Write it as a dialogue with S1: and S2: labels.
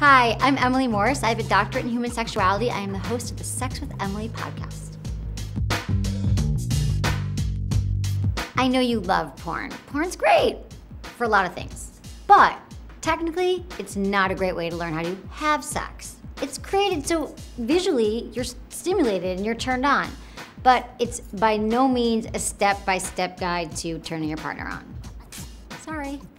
S1: Hi, I'm Emily Morris. I have a doctorate in human sexuality. I am the host of the Sex with Emily podcast. I know you love porn. Porn's great for a lot of things, but technically, it's not a great way to learn how to have sex. It's created so visually you're stimulated and you're turned on, but it's by no means a step-by-step guide to turning your partner on. Sorry.